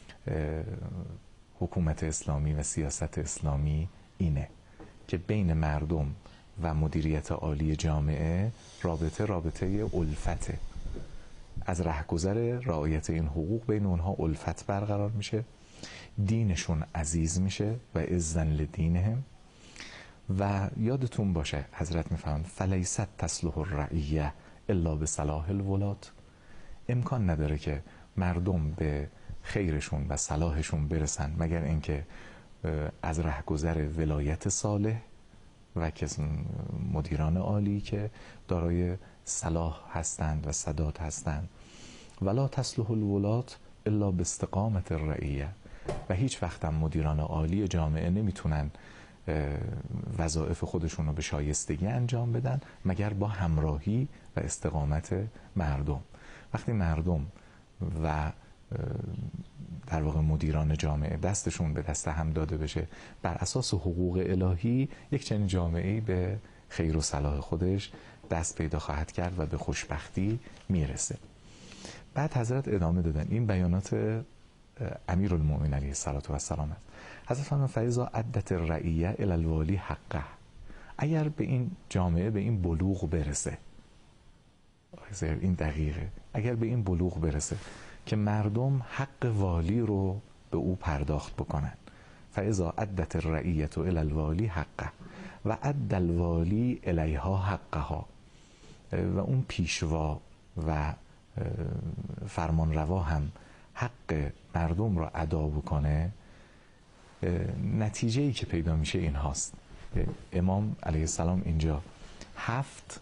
حکومت اسلامی و سیاست اسلامی اینه که بین مردم و مدیریت عالی جامعه رابطه الفته. از رهگذر رعایت این حقوق بین اونها الفت برقرار میشه، دینشون عزیز میشه و عزاً لدینهم. و یادتون باشه حضرت میفهمن فلیست تصلح الرعیه الا به صلاح الولات. امکان نداره که مردم به خیرشون و صلاحشون برسن مگر اینکه از رهگذر ولایت صالح و مدیران عالی که دارای صلاح هستند و سداد هستند. ولا تصلح الولات الا باستقامت الرعیه. و هیچ وقت هم مدیران عالی جامعه نمیتونن وظایف خودشون رو به شایستگی انجام بدن مگر با همراهی و استقامت مردم. وقتی مردم و در واقع مدیران جامعه دستشون به دست هم داده بشه بر اساس حقوق الهی، یک چنین جامعه‌ای به خیر و صلاح خودش دست پیدا خواهد کرد و به خوشبختی میرسه. بعد حضرت ادامه دادن. این بیانات امیرالمؤمنین علیه السلام است. حضرت فرمودن فاذا عدت الرعیه الی الوالی حقه. اگر به این جامعه به این بلوغ برسه، این دقیقه، اگر به این بلوغ برسه که مردم حق والی رو به او پرداخت بکنن، فاذا عدت الرعیه الی الوالی حقه و عد الوالی الیها حقها، و اون پیشوا و فرمانروا هم حق مردم رو ادا بکنه، نتیجه‌ای که پیدا میشه این هاست. امام علیه السلام اینجا 7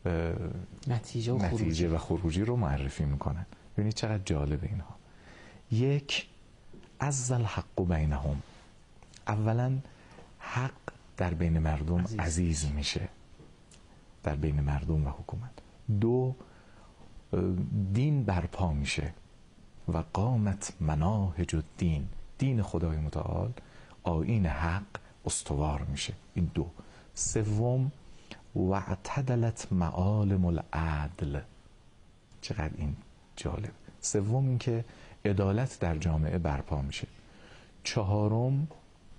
نتیجه و خروجی رو معرفی میکنن. ببینید چقدر جالب اینها. یک، عز الحق بینهم، اولا حق در بین مردم عزیز میشه، در بین مردم و حکومت. دو، دین برپا میشه و قامت مناهج الدین، دین خدای متعال، آیین حق استوار میشه. این دو. سوم، واعتدلت معالم العدل، چقدر این جالب. سوم این که عدالت در جامعه برپا میشه. چهارم،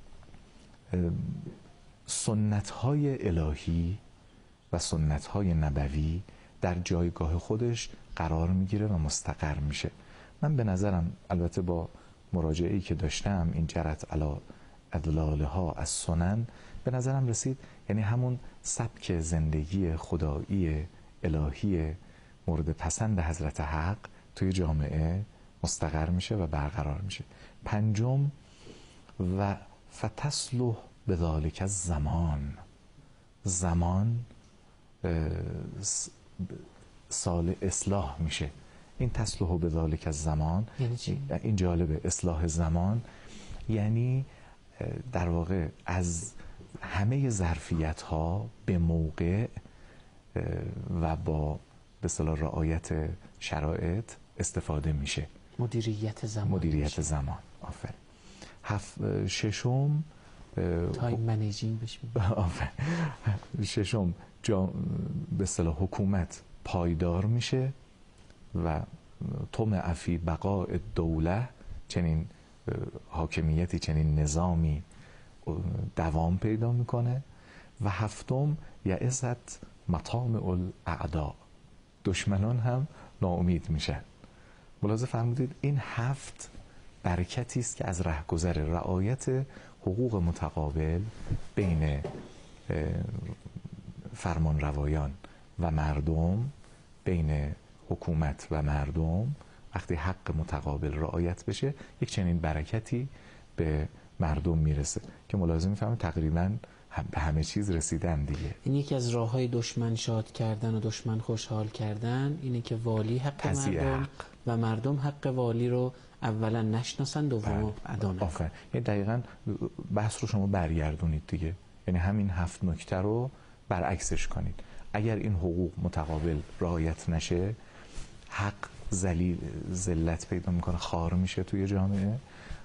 سنت‌های الهی و سنت‌های نبوی در جایگاه خودش قرار میگیره و مستقر میشه. من به نظرم، البته با مراجعه‌ای که داشتم، این جرت علی ادلالها از سنن، به نظرم رسید یعنی همون سبک زندگی خدایی الهی مورد پسند حضرت حق توی جامعه مستقر میشه و برقرار میشه. پنجم، و فتصلح بذالک الزمان، زمان سال اصلاح میشه. این تصلح بذالک الزمان یعنی چی؟ این جالبه. اصلاح زمان یعنی در واقع از همه ظرفیت ها به موقع و با به اصطلاح رعایت شرایط استفاده میشه. مدیریت زمان. مدیریت زمان. آفرین. ششم، تایم منیجینگ بشه. آفرین. ششم، به اصطلاح حکومت پایدار میشه و طمع فی بقاء الدوله، چنین حاکمیتی، چنین نظامی دوام پیدا میکنه. و هفتم، یعزت مطامع الاعداء، دشمنان هم ناامید میشن. ملاحظه فرمودید این 7 برکتی است که از رهگذر رعایت حقوق متقابل بین فرمانروایان و مردم، بین حکومت و مردم، وقتی حق متقابل رعایت بشه یک چنین برکتی به مردم میرسه که ملاحظه میفهمید تقریبا به همه چیز رسیدن دیگه. این یکی از راههای دشمن شاد کردن و دشمن خوشحال کردن اینه که والی حق مردم حق و مردم حق والی رو اولا نشناسن، دوم ادا نکنن. آفرین. یعنی دقیقاً بحث رو شما برگردونید دیگه. یعنی همین 7 نکته رو برعکسش کنید. اگر این حقوق متقابل رعایت نشه، حق ذلت پیدا میکنه، خار میشه توی جامعه،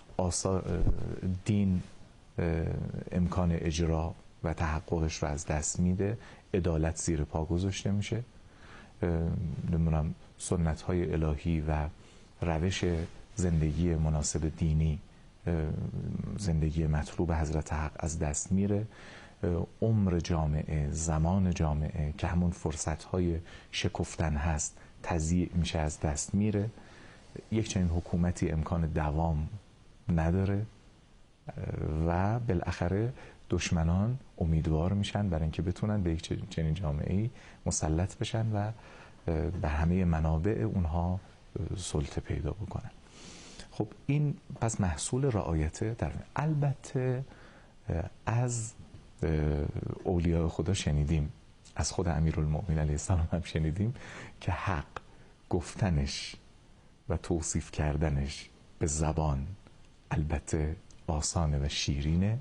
دین امکان اجرا و تحققش رو از دست میده، عدالت زیر پا گذاشته میشه، نمیدونم سنت های الهی و روش زندگی مناسب دینی، زندگی مطلوب حضرت حق از دست میره، عمر جامعه، زمان جامعه که همون فرصت های شکفتن هست تضییع میشه، از دست میره. یک چنین حکومتی امکان دوام نداره و بالاخره دشمنان امیدوار میشن برای اینکه بتونن به یک چنین جامعه‌ای مسلط بشن و بر همه منابع اونها سلطه پیدا بکنن. خب این پس محصول رعایت در البته از اولیاء خدا شنیدیم، از خود امیرالمؤمنین علیه السلام هم شنیدیم که حق گفتنش و توصیف کردنش به زبان البته آسانه و شیرینه.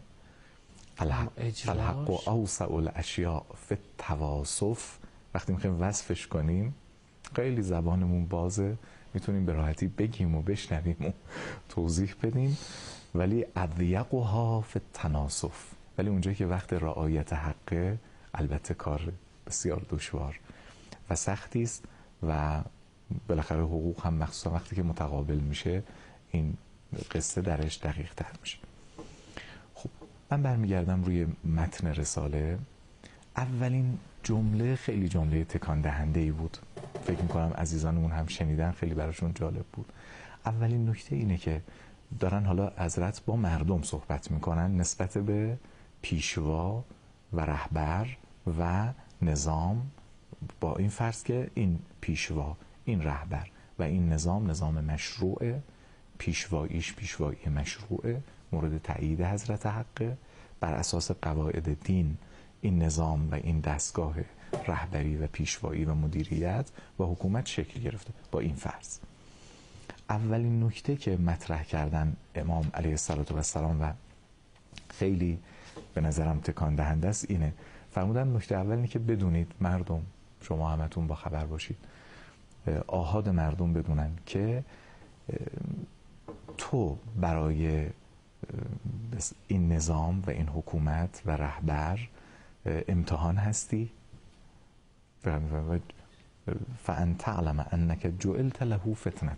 الحق و اوسع الاشیاء فی التواصف، وقتی میخوایم وصفش کنیم خیلی زبانمون بازه، میتونیم به راحتی بگیم و بشنویم و توضیح بدیم، ولی اضیقها فی التناصف، ولی اونجایی که وقت رعایت حقه البته کار بسیار دشوار و سختی است و بالاخره حقوق هم مخصوصا وقتی که متقابل میشه این قصه درش دقیق تر میشه. خب من برمیگردم روی متن رساله. اولین جمله خیلی جمله تکان دهنده ای بود، فکر میکنم عزیزانمون هم شنیدن، خیلی براشون جالب بود. اولین نکته اینه که دارن حالا حضرت با مردم صحبت میکنن نسبت به پیشوا و رهبر و نظام، با این فرض که این پیشوا، این رهبر و این نظام مشروعه، پیشواییش پیشوایی مشروعه، مورد تایید حضرت حقه، بر اساس قواعد دین این نظام و این دستگاه رهبری و پیشوایی و مدیریت و حکومت شکل گرفته با این فرض. اولین نکته که مطرح کردن امام علیه السلام و خیلی به نظرم تکان دهنده است اینه، فرمودن نکته اول اینه که بدونید مردم، شما همتون با خبر باشید، آحاد مردم بدونن که تو برای این نظام و این حکومت و رهبر امتحان هستی. فأن تعلم انك جعلت له فتنة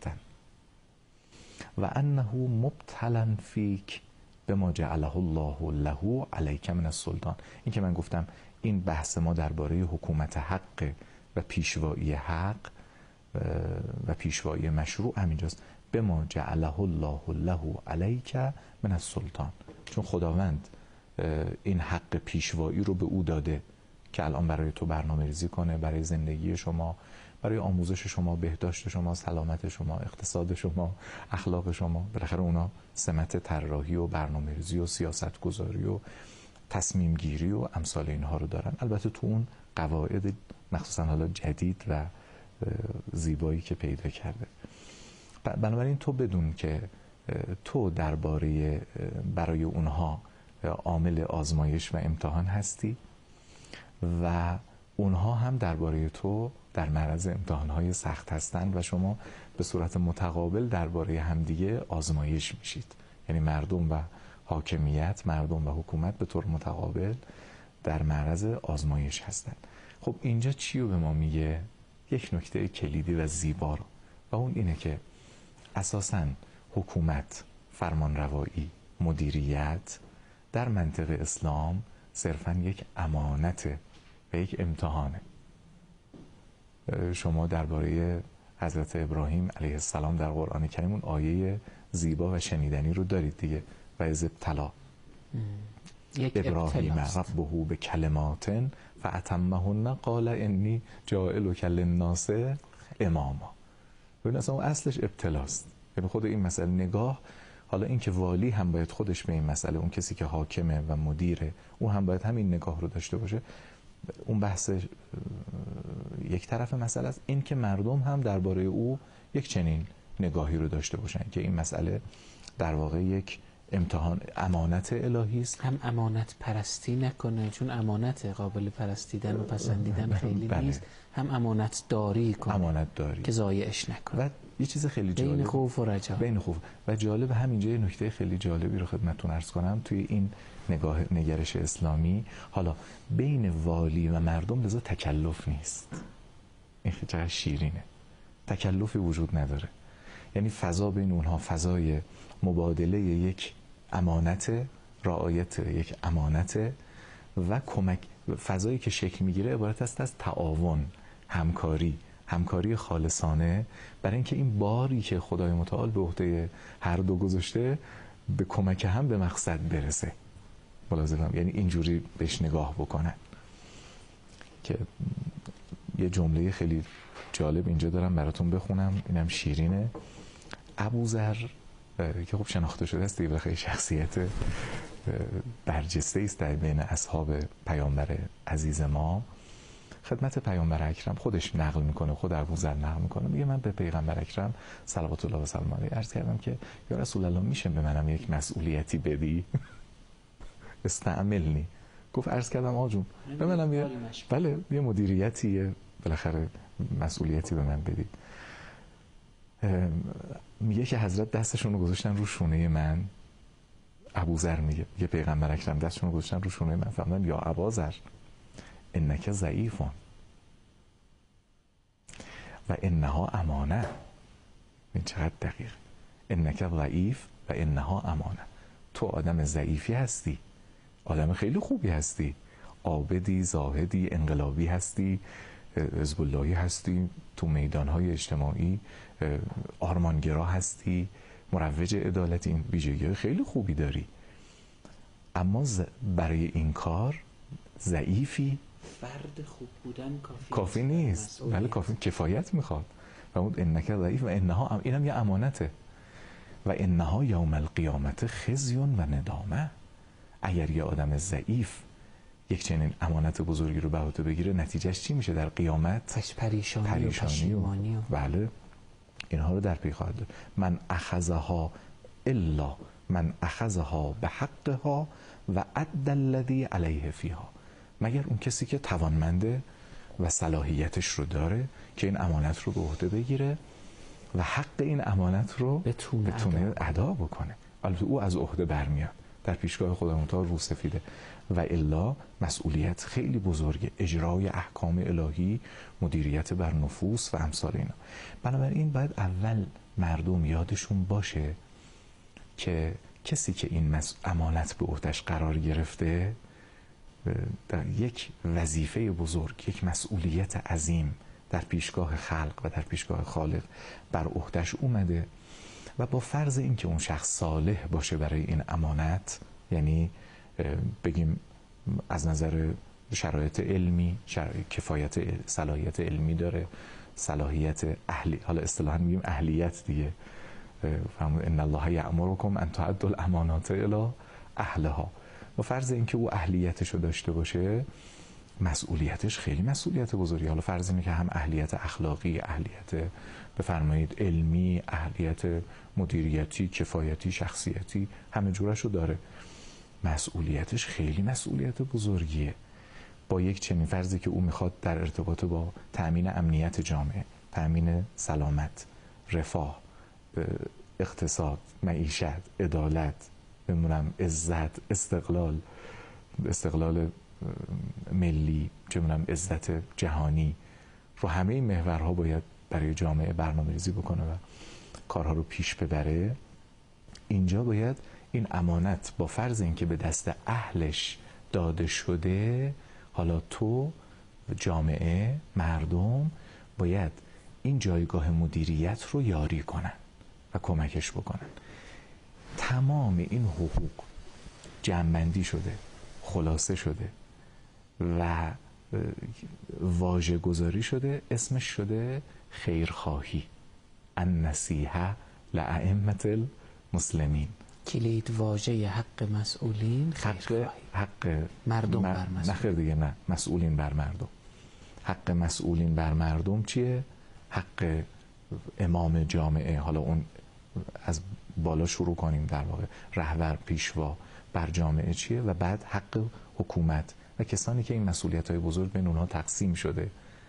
و انه مبتلا فیک بما جعله الله له علیک من السلطان. این که من گفتم این بحث ما درباره حکومت حق و پیشوایی حق و پیشوایی مشروع همینجاست. بما جعله الله له علیک من السلطان، چون خداوند این حق پیشوایی رو به او داده که الان برای تو برنامه ریزی کنه، برای زندگی شما، برای آموزش شما، بهداشت شما، سلامت شما، اقتصاد شما، اخلاق شما. بالاخره اونا سمت طراحی و برنامه ریزی و سیاست گذاری و تصمیم گیری و امثال اینها رو دارن، البته تو اون قواعد مخصوصا حالا جدید و زیبایی که پیدا کرده. بنابراین تو بدون که تو درباره برای اونها عامل آزمایش و امتحان هستی و اونها هم درباره تو در معرض امتحانهای سخت هستند و شما به صورت متقابل درباره همدیگه آزمایش میشید. یعنی مردم و حاکمیت، مردم و حکومت به طور متقابل در معرض آزمایش هستند. خب اینجا چی رو به ما میگه؟ یک نکته کلیدی و زیبا رو، و اون اینه که اساساً حکومت، فرمانروایی، مدیریت در منطق اسلام صرفاً یک امانته و یک امتحانه. شما درباره حضرت ابراهیم علیه السلام در قرآن کریم اون آیه زیبا و شنیدنی رو دارید دیگه، و از ابتلا ابراهیم ربه به کلمات فاتمهن قال انی جاعلک للناس اماما. ببین اصلا اون اصلش ابتلاست، یعنی خود این مسئله نگاه. حالا این که والی هم باید خودش به این مسئله، اون کسی که حاکمه و مدیره، اون هم باید همین نگاه رو داشته باشه. اون بحث یک طرف مسئله است. این که مردم هم درباره او یک چنین نگاهی رو داشته باشن که این مسئله در واقع یک امتحان، امانت الهی است. هم امانت پرستی نکنه، چون امانت قابل پرستیدن و پسندیدن خیلی نیست. هم امانت داری کنه، امانت داری که ضایعش نکنه. و یه چیز خیلی جالب، بین خوف و رجا، بین خوف و جالب، همینجا یه نکته خیلی جالبی رو خدمتتون عرض کنم توی این نگرش اسلامی. حالا بین والی و مردم لذا تکلف نیست. این خیلی چقدر شیرینه، تکلفی وجود نداره. یعنی فضا بین اونها فضای مبادله یک امانت، رعایت یک امانت و کمک. فضایی که شکل میگیره عبارت است از تعاون، همکاری خالصانه، برای اینکه این باری که خدای متعال به عهده هر دو گذاشته به کمک هم به مقصد برسه. ملاحظه، یعنی اینجوری بهش نگاه بکنن. که یه جمله خیلی جالب اینجا دارم براتون بخونم، اینم شیرینه. ابوذر که خب شناخته شده است دیگه، خیلی شخصیت برجسته است در بین اصحاب پیامبر عزیز ما. خدمت پیامبر اکرم خودش نقل میکنه، خود ابوذر نقل میکنه، میگه من به پیغمبر اکرم صلوات الله و سلام علیه عرض کردم که یا رسول الله میشه به منم یک مسئولیتی بدی؟ استعملنی. گفت عرض کردم آجون به منم یه مدیریتی، بالاخره مسئولیتی به من بدید. میگه که حضرت دستشون رو گذاشتن رو شونه من. ابوذر میگه پیغمبر اکرم دستشون رو گذاشتن رو شونه من، فرمودن یا اباذر انک ضعیفون و انها امانه. این چقدر دقیق. انک ضعیف و انها امانه. تو آدم ضعیفی هستی، آدم خیلی خوبی هستی، عابدی، زاهدی، انقلابی هستی، حزب اللهی هستی، تو میدانهای اجتماعی آرمانگرا هستی، مروج عدالت، این ویژگی خیلی خوبی داری، اما برای این کار ضعیفی. فرد خوب بودن کافی نیست. بله کافی، کفایت میخواد. و اون انک ضعیف و انها، اینم یه امانته. و انها یوم القیامت خزی و ندامه. اگر یه آدم ضعیف یک چنین امانت بزرگی رو به عهده بگیره، نتیجهش چی میشه در قیامت؟ پریشانی و پشیمانی. بله، اینها رو در پی خواهد داشت. من اخذها الا من اخذها به حقها و عد الذی علیه فیها، مگر اون کسی که توانمنده و صلاحیتش رو داره که این امانت رو به عهده بگیره و حق این امانت رو بتونه ادا بکنه. البته او از عهده برمیاد در پیشگاه خدای متعال رو سفیده، و الا مسئولیت خیلی بزرگه، اجرای احکام الهی، مدیریت بر نفوس و امثال اینا. بنابراین باید اول مردم یادشون باشه که کسی که این امانت به عهده‌اش قرار گرفته در یک وظیفه بزرگ، یک مسئولیت عظیم در پیشگاه خلق و در پیشگاه خالق بر عهده‌اش اومده و با فرض اینکه اون شخص صالح باشه برای این امانت، یعنی بگیم از نظر شرایط علمی، کفایت صلاحیت علمی داره، صلاحیت حالا اصطلاحاً میگیم اهلیت دیگه، فرمود ان الله یأمرکم ان تؤدوا الامانات الی اهلها. با فرض اینکه او اهلیتشو داشته باشه، مسئولیتش خیلی مسئولیت بزرگی. حالا فرض اینه که هم اهلیت اخلاقی، اهلیت بفرمایید علمی، اهلیت مدیریتی، کفایتی، شخصیتی، همه جورشو داره. مسئولیتش خیلی مسئولیت بزرگیه. با یک چنین فرضی که او میخواد در ارتباط با تأمین امنیت جامعه، تأمین سلامت، رفاه، اقتصاد، معیشت، عدالت، بمونم عزت، استقلال ملی، عزت جهانی رو، همه این محورها باید برای جامعه برنامه‌ریزی بکنه و کارها رو پیش ببره. اینجا باید این امانت با فرض اینکه به دست اهلش داده شده، حالا تو، جامعه، مردم باید این جایگاه مدیریت رو یاری کنن و کمکش بکنن. تمام این حقوق جمع‌بندی شده، خلاصه شده و واژه گذاری شده، اسمش شده خیرخواهی. النصیحه لائمة المسلمین. کلید واژه حق مسئولین خیرخواهی. حق مردم بر مسئولین. نه خیر دیگه، نه، مسئولین بر مردم. حق مسئولین بر مردم چیه؟ حق امام جامعه، حالا اون از بالا شروع کنیم، در واقع رهبر، پیشوا بر جامعه چیه، و بعد حق حکومت و کسانی که این مسئولیت‌های بزرگ بین اونها تقسیم شده.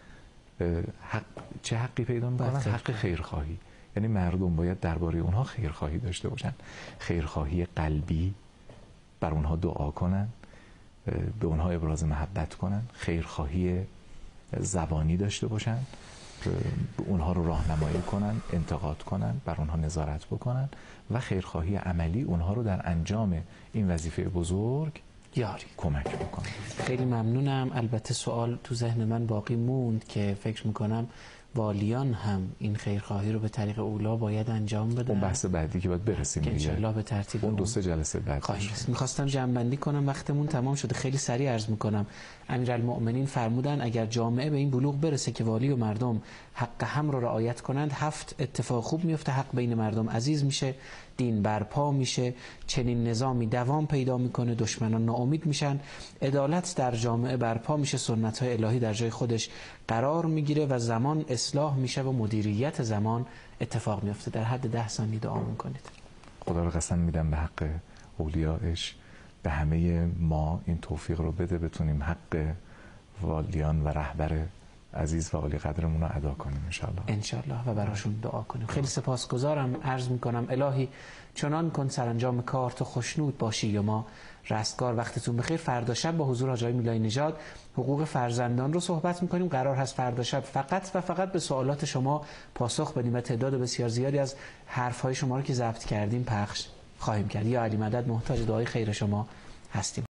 چه حقی پیدا می‌کنن؟ حق خیرخواهی. یعنی مردم باید درباره اونها خیرخواهی داشته باشن، خیرخواهی قلبی، بر اونها دعا کنن، به اونها ابراز محبت کنن، خیرخواهی زبانی داشته باشن، اونها رو راهنمایی کنن، انتقاد کنن، بر اونها نظارت بکنن، و خیرخواهی عملی اونها رو در انجام این وظیفه بزرگ یاری کمک بکنن. خیلی ممنونم. البته سوال تو ذهن من باقی موند که فکر میکنم والیان هم این خیرخواهی رو به طریق اولا باید انجام بدن. اون بحث بعدی که باید برسیم دیگه، انشالله به ترتیب اون 2-3 جلسه بعد خواهیم رسید. میخواستم جمع‌بندی کنم، وقتمون تمام شده، خیلی سریع عرض میکنم. امیرالمؤمنین فرمودن اگر جامعه به این بلوغ برسه که والی و مردم حق هم رو رعایت کنند، 7 اتفاق خوب میفته. حق بین مردم عزیز میشه، دین برپا میشه، چنین نظامی دوام پیدا میکنه، دشمنان ناامید میشن، عدالت در جامعه برپا میشه، سنت های الهی در جای خودش قرار میگیره و زمان اصلاح میشه و مدیریت زمان اتفاق میفته. در حد 10 ثانیه دعا میکنید. خدا رو قسم میدم به حق اولیاءش به همه ما این توفیق رو بده بتونیم حق والیان و رهبر عزیز و عالی قدرمون رو ادا کنیم انشالله و براشون دعا کنیم. خیلی سپاسگزارم. عرض میکنم الهی چنان کن سرانجام کار تو خوشنود باشی و ما رستگار. وقتتون بخیر. فردا شب با حضور حاج آقای میلای نژاد حقوق فرزندان رو صحبت میکنیم. قرار هست فردا شب فقط و فقط به سوالات شما پاسخ بدیم و تعداد بسیار زیادی از حرفهای شما رو که ضبط کردیم پخش خواهیم کرد. یا علی مدد محتاج دعای خیر شما هستیم.